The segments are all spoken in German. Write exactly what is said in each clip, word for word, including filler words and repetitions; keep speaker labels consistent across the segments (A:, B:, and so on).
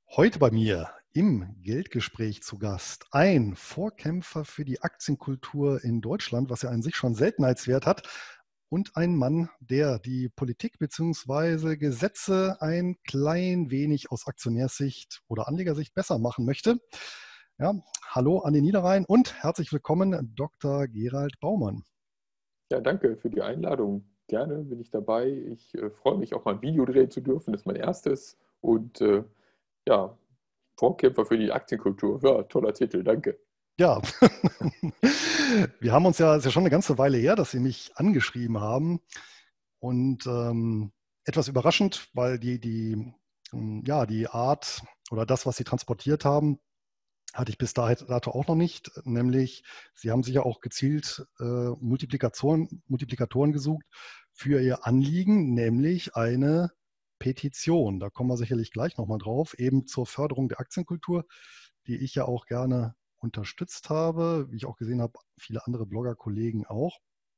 A: Heute bei mir im Geldgespräch zu Gast ein Vorkämpfer für die Aktienkultur in Deutschland, was ja an sich schon Seltenheitswert hat, und ein Mann, der die Politik bzw. Gesetze ein klein wenig aus Aktionärssicht oder Anlegersicht besser machen möchte. Ja, hallo an den Niederrhein und herzlich willkommen, Doktor Gerald Baumann.
B: Ja, danke für die Einladung. Gerne bin ich dabei. Ich äh, freue mich auch mal ein Video drehen zu dürfen. Das ist mein erstes. Und äh, ja, Vorkämpfer für die Aktienkultur. Ja, toller Titel, danke.
A: Ja, wir haben uns ja, es ist ja schon eine ganze Weile her, dass Sie mich angeschrieben haben. Und ähm, etwas überraschend, weil die, die, ähm, ja, die Art oder das, was Sie transportiert haben, hatte ich bis dato auch noch nicht. Nämlich, Sie haben sich ja auch gezielt äh, Multiplikatoren, Multiplikatoren gesucht für Ihr Anliegen, nämlich eine Petition. Da kommen wir sicherlich gleich nochmal drauf, eben zur Förderung der Aktienkultur, die ich ja auch gerne unterstützt habe, wie ich auch gesehen habe, viele andere Blogger-Kollegen auch.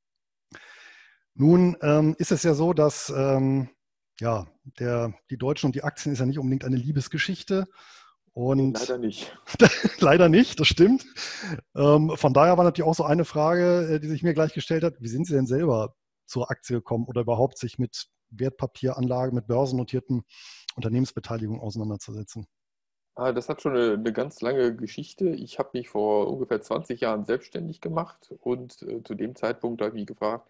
A: Nun ähm, ist es ja so, dass ähm, ja, der, die Deutschen und die Aktien ist ja nicht unbedingt eine Liebesgeschichte.
B: Nee,
A: Und
B: leider nicht.
A: leider nicht, das stimmt. Ähm, von daher war natürlich auch so eine Frage, äh, die sich mir gleich gestellt hat, wie sind Sie denn selber zur Aktie gekommen oder überhaupt sich mit Wertpapieranlagen, mit börsennotierten Unternehmensbeteiligungen auseinanderzusetzen?
B: Ah, das hat schon eine, eine ganz lange Geschichte. Ich habe mich vor ungefähr zwanzig Jahren selbstständig gemacht und äh, zu dem Zeitpunkt habe ich mich gefragt,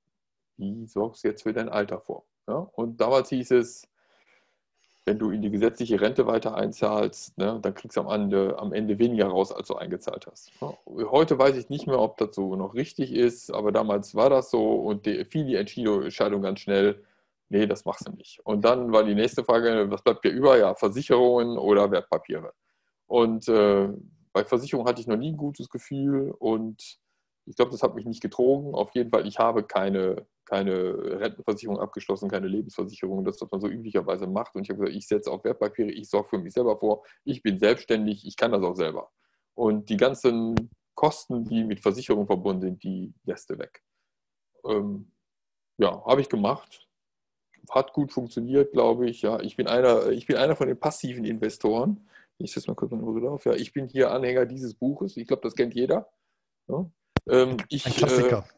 B: wie sorgst du jetzt für dein Alter vor? Ja? Und damals hieß es, wenn du in die gesetzliche Rente weiter einzahlst, ne, dann kriegst du am Ende, am Ende weniger raus, als du eingezahlt hast. Ja, heute weiß ich nicht mehr, ob das so noch richtig ist, aber damals war das so und die, fiel die Entscheidung ganz schnell, nee, das machst du nicht. Und dann war die nächste Frage, was bleibt dir über? Ja, Versicherungen oder Wertpapiere. Und äh, bei Versicherungen hatte ich noch nie ein gutes Gefühl und ich glaube, das hat mich nicht getrogen. Auf jeden Fall, ich habe keine, keine Rentenversicherung abgeschlossen, keine Lebensversicherung, das, was man so üblicherweise macht. Und ich habe gesagt, ich setze auf Wertpapiere, ich sorge für mich selber vor, ich bin selbstständig, ich kann das auch selber. Und die ganzen Kosten, die mit Versicherung verbunden sind, die lässt du weg. Ähm, ja, habe ich gemacht. Hat gut funktioniert, glaube ich. Ja, ich bin einer, ich bin einer von den passiven Investoren. Ich setze mal kurz meine Brille auf. Ja, ich bin hier Anhänger dieses Buches. Ich glaube, das kennt jeder. Ja. Ähm,
A: Ein
B: ich, äh,
A: Klassiker.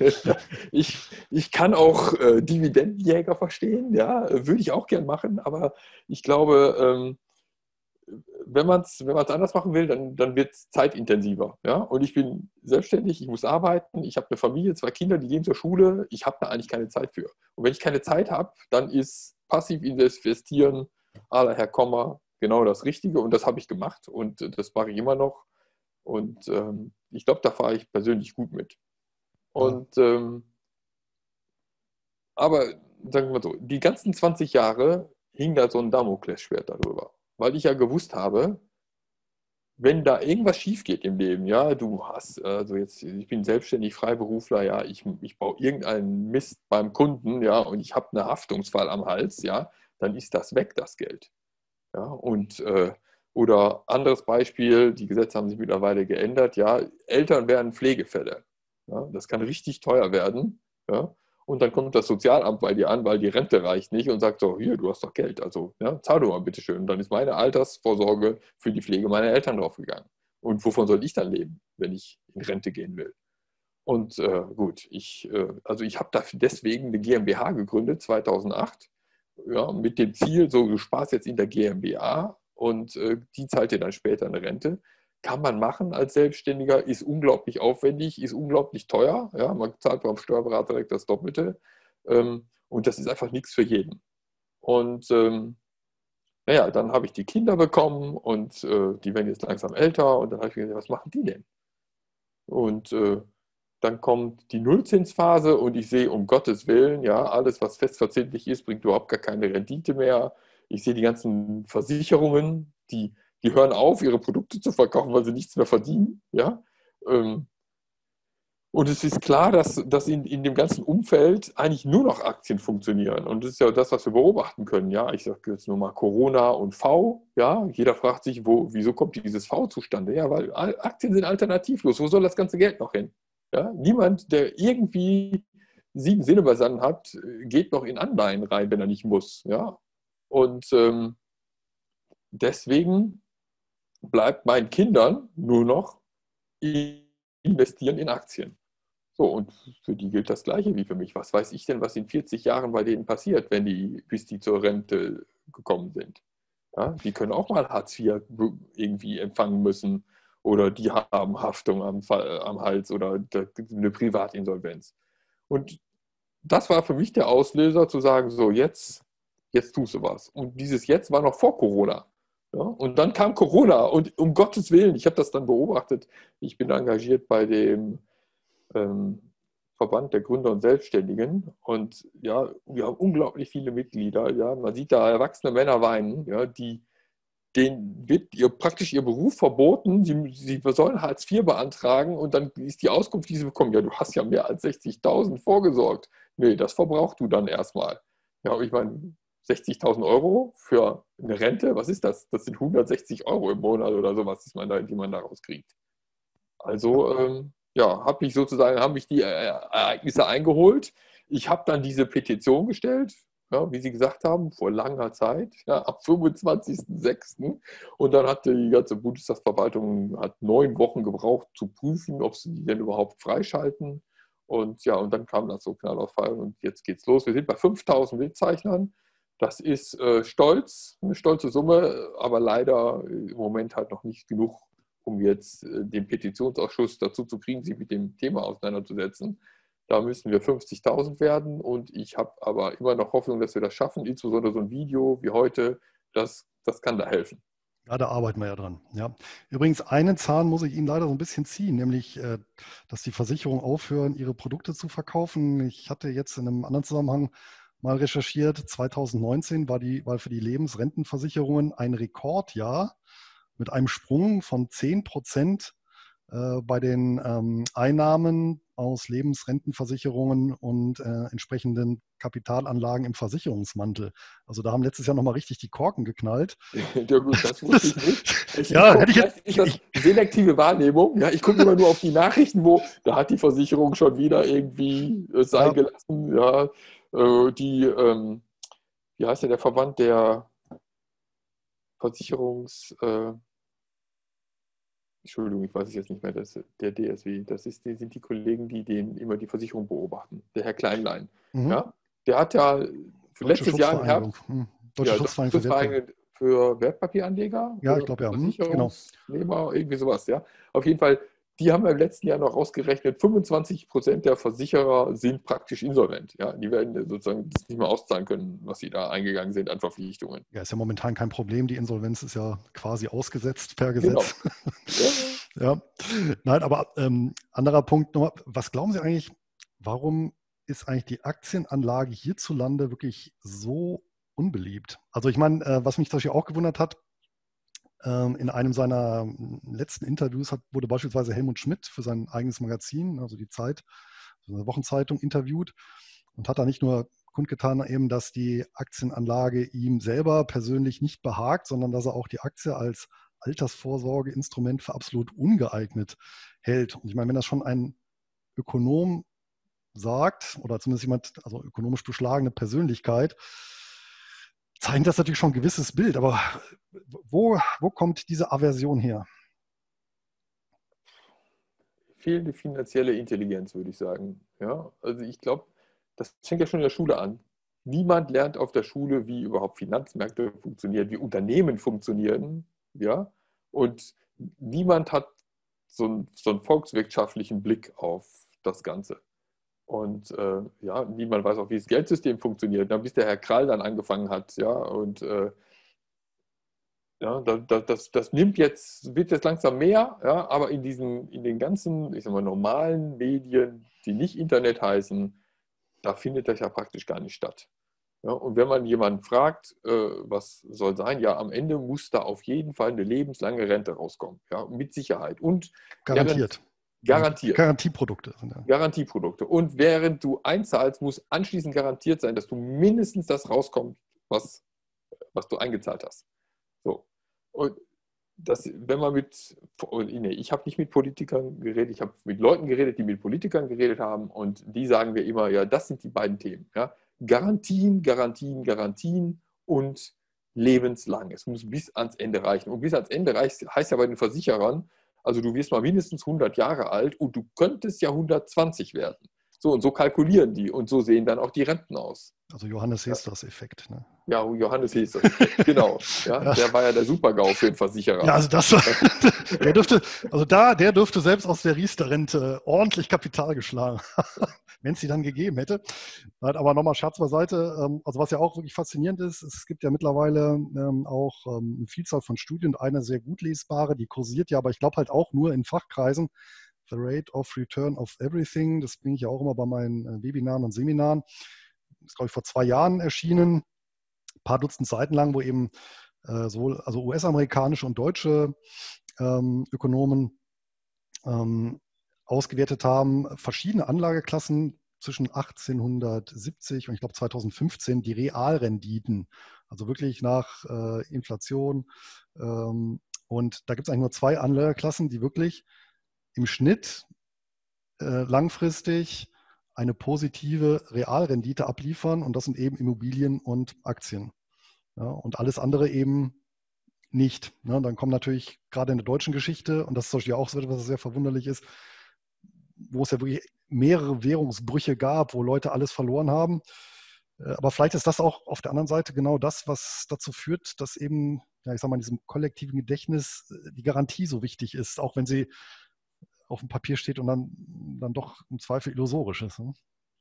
B: ich, ich kann auch äh, Dividendenjäger verstehen, ja, würde ich auch gern machen, aber ich glaube, ähm, wenn man es wenn man's anders machen will, dann, dann wird es zeitintensiver. Ja? Und ich bin selbstständig, ich muss arbeiten, ich habe eine Familie, zwei Kinder, die gehen zur Schule, ich habe da eigentlich keine Zeit für. Und wenn ich keine Zeit habe, dann ist passiv investieren à la Herr Kommer genau das Richtige und das habe ich gemacht und das mache ich immer noch. Und ähm, ich glaube, da fahre ich persönlich gut mit.
A: Ja.
B: Und ähm, aber sagen wir mal so, die ganzen zwanzig Jahre hing da so ein Damoklesschwert darüber. Weil ich ja gewusst habe, wenn da irgendwas schief geht im Leben, ja, du hast, also jetzt, ich bin selbstständig Freiberufler, ja, ich, ich baue irgendeinen Mist beim Kunden, ja, und ich habe eine Haftungsfall am Hals, ja, dann ist das weg, das Geld. Ja, und, äh, oder anderes Beispiel, die Gesetze haben sich mittlerweile geändert, ja, Eltern werden Pflegefälle. Ja, das kann richtig teuer werden, ja, und dann kommt das Sozialamt bei dir an, weil die Rente reicht nicht und sagt so, hier, du hast doch Geld, also ja, zahl doch mal bitte schön. Und dann ist meine Altersvorsorge für die Pflege meiner Eltern draufgegangen. Und wovon soll ich dann leben, wenn ich in Rente gehen will? Und äh, gut, ich, äh, also ich habe dafür deswegen eine GmbH gegründet, zweitausendacht, ja, mit dem Ziel, so du sparst jetzt in der GmbH und äh, die zahlt dir dann später eine Rente. Kann man machen als Selbstständiger, ist unglaublich aufwendig, ist unglaublich teuer. Ja, man zahlt beim Steuerberater direkt das Doppelte. Ähm, und das ist einfach nichts für jeden. Und ähm, naja, dann habe ich die Kinder bekommen und äh, die werden jetzt langsam älter. Und dann habe ich mir gedacht, was machen die denn? Und äh, dann kommt die Nullzinsphase und ich sehe, um Gottes Willen, ja, alles, was festverzinslich ist, bringt überhaupt gar keine Rendite mehr. Ich sehe die ganzen Versicherungen, die, die hören auf, ihre Produkte zu verkaufen, weil sie nichts mehr verdienen. Ja? Ähm, und es ist klar, dass, dass in, in dem ganzen Umfeld eigentlich nur noch Aktien funktionieren. Und das ist ja das, was wir beobachten können. Ja, ich sage jetzt nur mal Corona und V. Ja, jeder fragt sich, wo, wieso kommt dieses V zustande? Ja, weil Aktien sind alternativlos. Wo soll das ganze Geld noch hin? Ja, niemand, der irgendwie sieben Sinne beisammen hat, geht noch in Anleihen rein, wenn er nicht muss. Ja, und ähm, deswegen bleibt meinen Kindern nur noch investieren in Aktien. So, und für die gilt das Gleiche wie für mich. Was weiß ich denn, was in vierzig Jahren bei denen passiert, wenn die, bis die zur Rente gekommen sind? Ja, die können auch mal Hartz vier irgendwie empfangen müssen oder die haben Haftung am, am Hals oder eine Privatinsolvenz. Und das war für mich der Auslöser zu sagen, so jetzt, jetzt tust du was. Und dieses Jetzt war noch vor Corona. Ja, und dann kam Corona und um Gottes Willen, ich habe das dann beobachtet, ich bin engagiert bei dem ähm, Verband der Gründer und Selbstständigen und ja, wir haben unglaublich viele Mitglieder, ja, man sieht da erwachsene Männer weinen, ja, die, denen wird ihr, praktisch ihr Beruf verboten, sie, sie sollen Hartz vier beantragen und dann ist die Auskunft, die sie bekommen, ja, du hast ja mehr als sechzigtausend vorgesorgt. Nee, das verbrauchst du dann erstmal. Ja, ich meine, sechzigtausend Euro für eine Rente, was ist das? Das sind hundertsechzig Euro im Monat oder sowas, die man, da, die man daraus kriegt. Also, ähm, ja, habe ich sozusagen, haben mich die Ereignisse eingeholt. Ich habe dann diese Petition gestellt, ja, wie Sie gesagt haben, vor langer Zeit, ja, am fünfundzwanzigsten sechsten Und dann hat die ganze Bundestagsverwaltung hat neun Wochen gebraucht zu prüfen, ob sie die denn überhaupt freischalten. Und ja, und dann kam das so knall auf Fall und jetzt geht's los. Wir sind bei fünftausend Wildzeichnern. Das ist äh, stolz, eine stolze Summe, aber leider im Moment halt noch nicht genug, um jetzt äh, den Petitionsausschuss dazu zu kriegen, sich mit dem Thema auseinanderzusetzen. Da müssen wir fünfzigtausend werden und ich habe aber immer noch Hoffnung, dass wir das schaffen. Insbesondere so ein Video wie heute, das, das kann da helfen.
A: Ja, da arbeiten wir ja dran. Ja. Übrigens, einen Zahn muss ich Ihnen leider so ein bisschen ziehen, nämlich, äh, dass die Versicherungen aufhören, ihre Produkte zu verkaufen. Ich hatte jetzt in einem anderen Zusammenhang mal recherchiert, zweitausendneunzehn war, die, war für die Lebensrentenversicherungen ein Rekordjahr mit einem Sprung von zehn Prozent äh, bei den ähm, Einnahmen aus Lebensrentenversicherungen und äh, entsprechenden Kapitalanlagen im Versicherungsmantel. Also da haben letztes Jahr nochmal richtig die Korken geknallt.
B: Ja gut, das wusste ich nicht. Ich,
A: ja,
B: ich guck,
A: hätte ich jetzt,
B: ist das selektive Wahrnehmung. Ja, ich gucke immer nur auf die Nachrichten, wo da hat die Versicherung schon wieder irgendwie äh, sein
A: ja,
B: gelassen. Ja, äh, die, ähm, wie heißt denn der Verband der Versicherungs... Äh, Entschuldigung, ich weiß es jetzt nicht mehr, das, der D S W, das ist, die, sind die Kollegen, die den, immer die Versicherung beobachten. Der Herr Kleinlein.
A: mhm.
B: Ja? Der hat ja für
A: Deutsche
B: letztes Jahr im
A: Schutzvereinigung.
B: Herbst,
A: Hm. Deutsche
B: ja, Deutsche
A: Schutzvereinigung für Wertpapier.
B: Schutzvereinigung für Wertpapieranleger
A: Ja, ich
B: oder
A: glaube
B: für
A: ja. Hm, genau.
B: Versicherungsnehmer, irgendwie sowas, ja. Auf jeden Fall, die haben im letzten Jahr noch ausgerechnet, fünfundzwanzig Prozent der Versicherer sind praktisch insolvent. Ja? Die werden sozusagen das nicht mehr auszahlen können, was sie da eingegangen sind an Verpflichtungen.
A: Ja, ist ja momentan kein Problem. Die Insolvenz ist ja quasi ausgesetzt per
B: Genau.
A: Gesetz. Ja, nein, aber ähm, anderer Punkt noch. Was glauben Sie eigentlich, warum ist eigentlich die Aktienanlage hierzulande wirklich so unbeliebt? Also ich meine, äh, was mich zum Beispiel auch gewundert hat, ähm, in einem seiner letzten Interviews hat, wurde beispielsweise Helmut Schmidt für sein eigenes Magazin, also die Zeit, so eine Wochenzeitung, interviewt und hat da nicht nur kundgetan, eben, dass die Aktienanlage ihm selber persönlich nicht behagt, sondern dass er auch die Aktie als Altersvorsorgeinstrument für absolut ungeeignet hält. Und ich meine, wenn das schon ein Ökonom sagt, oder zumindest jemand, also ökonomisch beschlagene Persönlichkeit, zeichnet das natürlich schon ein gewisses Bild. Aber wo, wo kommt diese Aversion her?
B: Fehlende finanzielle Intelligenz, würde ich sagen. Ja, also ich glaube, das fängt ja schon in der Schule an. Niemand lernt auf der Schule, wie überhaupt Finanzmärkte funktionieren, wie Unternehmen funktionieren. Ja, und niemand hat so einen, so einen volkswirtschaftlichen Blick auf das Ganze. Und äh, ja, niemand weiß auch, wie das Geldsystem funktioniert. Dann, bis der Herr Krall dann angefangen hat, ja, und äh, ja, das, das, das nimmt jetzt, wird jetzt langsam mehr, ja, aber in diesen, in den ganzen, ich sag mal, normalen Medien, die nicht Internet heißen, da findet das ja praktisch gar nicht statt. Ja, und wenn man jemanden fragt, äh, was soll sein, ja, am Ende muss da auf jeden Fall eine lebenslange Rente rauskommen. Ja, mit Sicherheit. Und
A: Garantiert.
B: Garantiert.
A: Garantieprodukte.
B: Garantierprodukte. Und während du einzahlst, muss anschließend garantiert sein, dass du mindestens das rauskommst, was, was du eingezahlt hast. So. Und das, wenn man mit, nee, ich habe nicht mit Politikern geredet, ich habe mit Leuten geredet, die mit Politikern geredet haben und die sagen mir immer, ja, das sind die beiden Themen. Ja? Garantien, Garantien, Garantien und lebenslang. Es muss bis ans Ende reichen. Und bis ans Ende reicht, heißt ja bei den Versicherern, also du wirst mal mindestens hundert Jahre alt und du könntest ja hundertzwanzig werden. So und so kalkulieren die und so sehen dann auch die Renten aus.
A: Also Johannes
B: Ja.
A: Hesters-Effekt. Ne?
B: Ja, Johannes Hesters-Effekt, genau. Ja,
A: Ja.
B: der war ja der Super-GAU für den Versicherer.
A: Ja, also das war, der dürfte, also da, der dürfte selbst aus der Riester-Rente ordentlich Kapital geschlagen haben, wenn es sie dann gegeben hätte. Aber nochmal Scherz beiseite. Also was ja auch wirklich faszinierend ist, es gibt ja mittlerweile auch eine Vielzahl von Studien, eine sehr gut lesbare, die kursiert ja, aber ich glaube halt auch nur in Fachkreisen. The Rate of Return of Everything, das bringe ich ja auch immer bei meinen Webinaren und Seminaren. Das ist, glaube ich, vor zwei Jahren erschienen, ein paar Dutzend Seiten lang, wo eben äh, sowohl also U S-amerikanische und deutsche ähm, Ökonomen ähm, ausgewertet haben, verschiedene Anlageklassen zwischen achtzehnhundertsiebzig und ich glaube zweitausendfünfzehn, die Realrenditen, also wirklich nach äh, Inflation. Ähm, und da gibt es eigentlich nur zwei Anlageklassen, die wirklich im Schnitt äh, langfristig eine positive Realrendite abliefern und das sind eben Immobilien und Aktien. Ja, und alles andere eben nicht. Ne? Dann kommen natürlich gerade in der deutschen Geschichte, und das ist zum Beispiel auch so etwas, was sehr verwunderlich ist, wo es ja wirklich mehrere Währungsbrüche gab, wo Leute alles verloren haben. Aber vielleicht ist das auch auf der anderen Seite genau das, was dazu führt, dass eben, ja, ich sag mal, in diesem kollektiven Gedächtnis die Garantie so wichtig ist, auch wenn sie auf dem Papier steht und dann, dann doch im Zweifel illusorisch ist. Ne?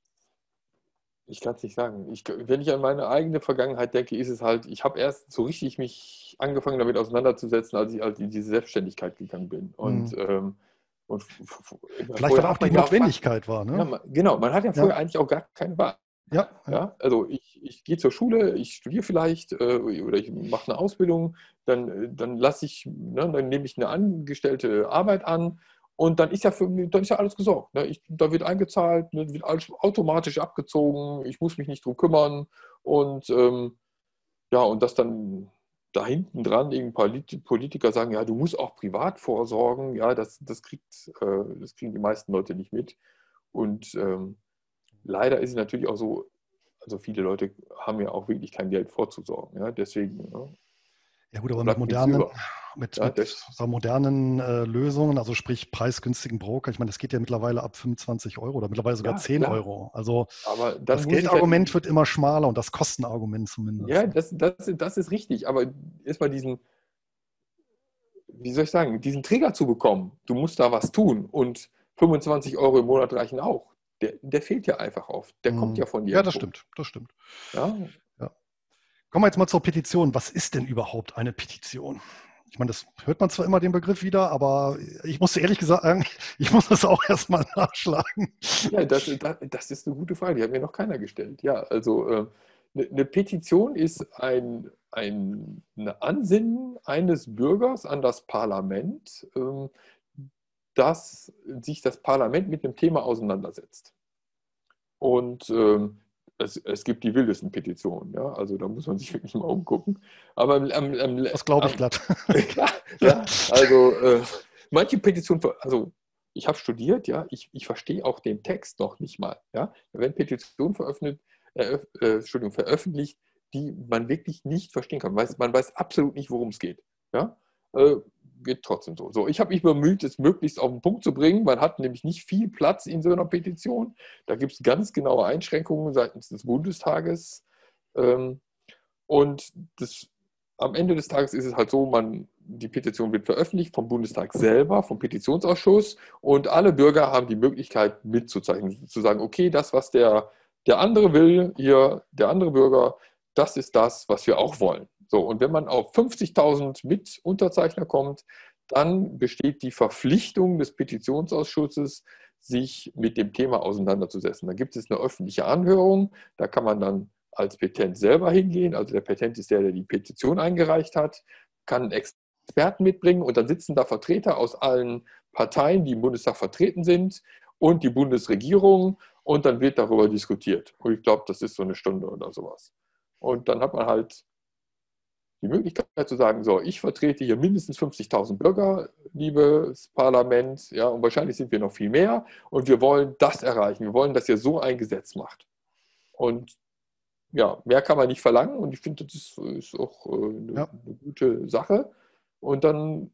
B: Ich kann es nicht sagen. Ich, wenn ich an meine eigene Vergangenheit denke, ist es halt, ich habe erst so richtig mich angefangen damit auseinanderzusetzen, als ich halt in diese Selbstständigkeit gegangen bin. Und,
A: Mhm.
B: ähm, und
A: Vielleicht, weil auch die Notwendigkeit
B: ja
A: war. Ne?
B: Ja, man, genau, man hat ja vorher ja. eigentlich auch gar keine Wahl.
A: Ja, ja.
B: Ja, also ich, ich gehe zur Schule, ich studiere vielleicht äh, oder ich mache eine Ausbildung, dann, dann lasse ich, ne, dann nehme ich eine angestellte Arbeit an und dann ist ja, für, dann ist ja alles gesorgt. Ne? Ich, da wird eingezahlt, ne, wird alles automatisch abgezogen, ich muss mich nicht drum kümmern und ähm, ja, und dass dann da hinten dran irgendein Politiker sagen, ja, du musst auch privat vorsorgen, ja, das, das, kriegt, äh, das kriegen die meisten Leute nicht mit. Und ähm, leider ist es natürlich auch so, also viele Leute haben ja auch wirklich kein Geld vorzusorgen. Ja? Deswegen ja,
A: ja gut, aber mit modernen, mit,
B: ja,
A: mit so modernen äh, Lösungen, also sprich preisgünstigen Broker, ich meine, das geht ja mittlerweile ab fünfundzwanzig Euro oder mittlerweile sogar ja, zehn klar. Euro. Also
B: aber
A: das Geldargument halt, wird immer schmaler und das Kostenargument zumindest.
B: Ja, das, das, das ist richtig, aber erstmal diesen, wie soll ich sagen, diesen Trigger zu bekommen, du musst da was tun und fünfundzwanzig Euro im Monat reichen auch. Der, der fehlt ja einfach oft. Der hm. kommt ja von dir.
A: Ja, das stimmt, das stimmt.
B: Ja?
A: Ja. Kommen wir jetzt mal zur Petition. Was ist denn überhaupt eine Petition? Ich meine, das hört man zwar immer den Begriff wieder, aber ich muss ehrlich gesagt sagen, ich muss das auch erstmal nachschlagen.
B: Ja, das, das, das ist eine gute Frage, die hat mir noch keiner gestellt. Ja, also äh, eine Petition ist ein, ein eine Ansinnen eines Bürgers an das Parlament, ähm, dass sich das Parlament mit einem Thema auseinandersetzt. Und ähm, es, es gibt die wildesten Petitionen, ja, also da muss man sich wirklich mal umgucken. Aber am, am,
A: das glaube ich glatt.
B: ja, ja, also äh, manche Petitionen, also ich habe studiert, ja, ich, ich verstehe auch den Text noch nicht mal, ja. Wenn Petitionen veröffentlicht, äh, äh, Entschuldigung, veröffentlicht, die man wirklich nicht verstehen kann, man weiß, man weiß absolut nicht, worum es geht, ja. Äh, geht trotzdem so. So, ich habe mich bemüht, es möglichst auf den Punkt zu bringen. Man hat nämlich nicht viel Platz in so einer Petition. Da gibt es ganz genaue Einschränkungen seitens des Bundestages. Ähm, und das, am Ende des Tages ist es halt so, man, die Petition wird veröffentlicht vom Bundestag selber, vom Petitionsausschuss und alle Bürger haben die Möglichkeit mitzuzeichnen, zu sagen, okay, das, was der, der andere will, hier, der andere Bürger, das ist das, was wir auch wollen. So, und wenn man auf fünfzigtausend Mitunterzeichner kommt, dann besteht die Verpflichtung des Petitionsausschusses, sich mit dem Thema auseinanderzusetzen. Da gibt es eine öffentliche Anhörung, da kann man dann als Petent selber hingehen, also der Petent ist der, der die Petition eingereicht hat, kann einen Experten mitbringen und dann sitzen da Vertreter aus allen Parteien, die im Bundestag vertreten sind und die Bundesregierung und dann wird darüber diskutiert. Und ich glaube, das ist so eine Stunde oder sowas. Und dann hat man halt die Möglichkeit zu sagen, so, ich vertrete hier mindestens fünfzigtausend Bürger, liebes Parlament, ja, und wahrscheinlich sind wir noch viel mehr und wir wollen das erreichen. Wir wollen, dass ihr so ein Gesetz macht. Und ja, mehr kann man nicht verlangen und ich finde, das ist, ist auch äh, eine,
A: Ja.
B: eine gute Sache. Und dann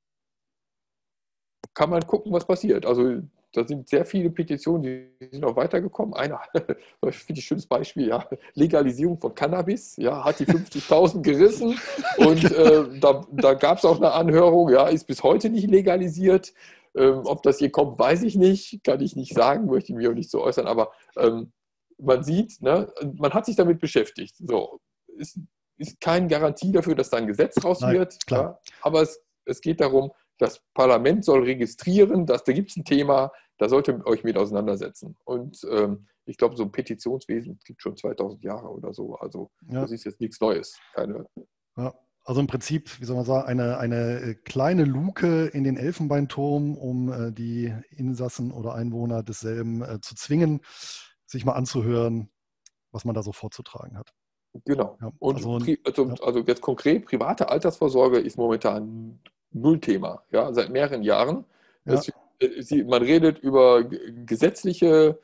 B: kann man gucken, was passiert. Also da sind sehr viele Petitionen, die sind auch weitergekommen. Einer, das finde ich ein schönes Beispiel, ja, Legalisierung von Cannabis, ja, hat die fünfzigtausend gerissen und äh, da, da gab es auch eine Anhörung, ja, ist bis heute nicht legalisiert. Ähm, ob das hier kommt, weiß ich nicht, kann ich nicht sagen, möchte ich mich auch nicht so äußern, aber ähm, man sieht, ne, man hat sich damit beschäftigt. So, ist, ist keine Garantie dafür, dass da ein Gesetz raus
A: Nein,
B: wird,
A: klar.
B: ja, aber es, es geht darum, das Parlament soll registrieren, dass da gibt es ein Thema, da solltet ihr euch mit auseinandersetzen. Und ähm, ich glaube, so ein Petitionswesen gibt schon zweitausend Jahre oder so. Also
A: Ja.
B: das ist jetzt nichts Neues. Keine
A: Ja. Also im Prinzip, wie soll man sagen, eine, eine kleine Luke in den Elfenbeinturm, um äh, die Insassen oder Einwohner desselben äh, zu zwingen, sich mal anzuhören, was man da so vorzutragen hat.
B: Genau.
A: Ja,
B: Und
A: also,
B: also,
A: ja.
B: also jetzt konkret, private Altersvorsorge ist momentan Nullthema, ja, seit mehreren Jahren.
A: Ja.
B: Es, sie, man redet über gesetzliche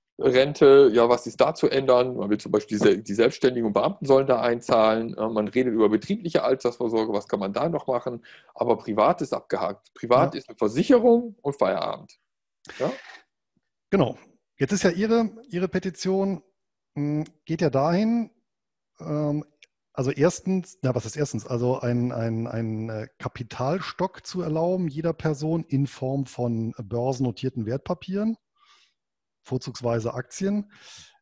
B: Rente, ja, was ist da zu ändern? Man will zum Beispiel die, die Selbstständigen und Beamten sollen da einzahlen. Man redet über betriebliche Altersvorsorge, was kann man da noch machen? Aber privat ist abgehakt. Privat
A: Ja.
B: ist eine Versicherung und Feierabend. Ja?
A: Genau. Jetzt ist ja Ihre, Ihre Petition, mh, geht ja dahin, ähm, also erstens, na, was ist erstens? Also ein, ein, ein äh, Kapitalstock zu erlauben, jeder Person in Form von börsennotierten Wertpapieren, vorzugsweise Aktien.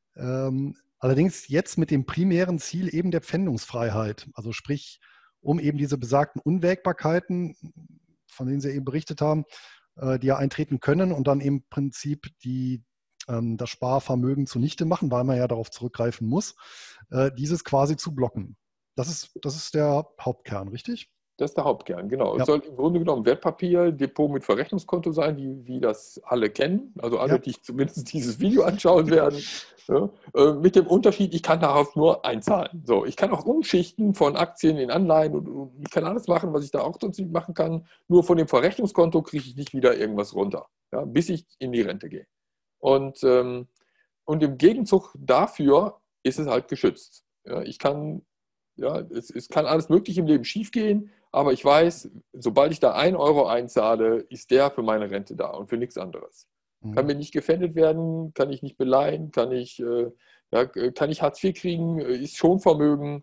A: Ähm, allerdings jetzt mit dem primären Ziel eben der Pfändungsfreiheit. Also sprich, um eben diese besagten Unwägbarkeiten, von denen Sie eben berichtet haben, äh, die ja eintreten können und dann im Prinzip die, ähm, das Sparvermögen zunichte machen, weil man ja darauf zurückgreifen muss, äh, dieses quasi zu blocken. Das ist, das ist der Hauptkern, richtig?
B: Das ist der Hauptkern, genau.
A: Ja.
B: Es soll im Grunde genommen Wertpapier, Depot mit Verrechnungskonto sein, wie, wie das alle kennen. Also alle,
A: Ja.
B: die zumindest dieses Video anschauen werden. Ja, äh, mit dem Unterschied, ich kann darauf nur einzahlen. So, ich kann auch umschichten von Aktien in Anleihen und, und ich kann alles machen, was ich da auch sonst nicht machen kann. Nur von dem Verrechnungskonto kriege ich nicht wieder irgendwas runter, ja, bis ich in die Rente gehe. Und, ähm, und im Gegenzug dafür ist es halt geschützt. Ja, ich kann, ja, es, es kann alles Mögliche im Leben schiefgehen, aber ich weiß, sobald ich da ein Euro einzahle, ist der für meine Rente da und für nichts anderes. Kann
A: Mhm.
B: mir nicht gefändet werden, kann ich nicht beleihen, kann ich, äh, ja, kann ich Hartz vier kriegen, äh, ist Schonvermögen.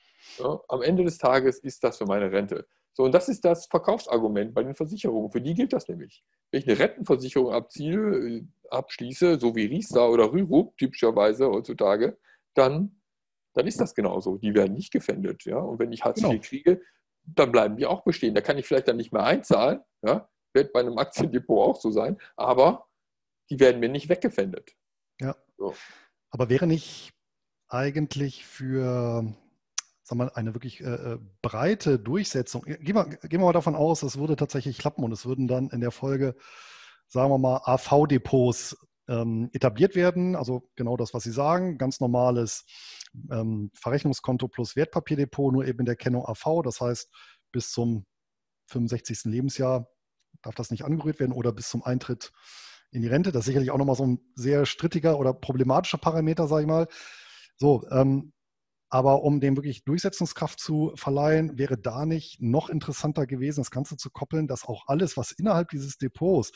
B: Ja, am Ende des Tages ist das für meine Rente. So, und das ist das Verkaufsargument bei den Versicherungen. Für die gilt das nämlich. Wenn ich eine Rentenversicherung abziehe, äh, abschließe, so wie Riester oder Rürup typischerweise heutzutage, dann, dann ist das genauso. Die werden nicht gefändet. Ja? Und wenn ich Hartz
A: Genau.
B: vier kriege, dann bleiben die auch bestehen. Da kann ich vielleicht dann nicht mehr einzahlen. Ja? Wird bei einem Aktiendepot auch so sein. Aber die werden mir nicht weggefändet.
A: Ja.
B: So.
A: Aber wäre nicht eigentlich für, sagen wir mal, eine wirklich äh, breite Durchsetzung, gehen wir, gehen wir mal davon aus, es würde tatsächlich klappen und es würden dann in der Folge, sagen wir mal, A V-Depots ähm, etabliert werden, also genau das, was Sie sagen, ganz normales ähm, Verrechnungskonto plus Wertpapierdepot, nur eben in der Kennung A V, das heißt, bis zum fünfundsechzigsten Lebensjahr darf das nicht angerührt werden oder bis zum Eintritt in die Rente. Das ist sicherlich auch nochmal so ein sehr strittiger oder problematischer Parameter, sage ich mal. So, ähm, aber um dem wirklich Durchsetzungskraft zu verleihen, wäre da nicht noch interessanter gewesen, das Ganze zu koppeln, dass auch alles, was innerhalb dieses Depots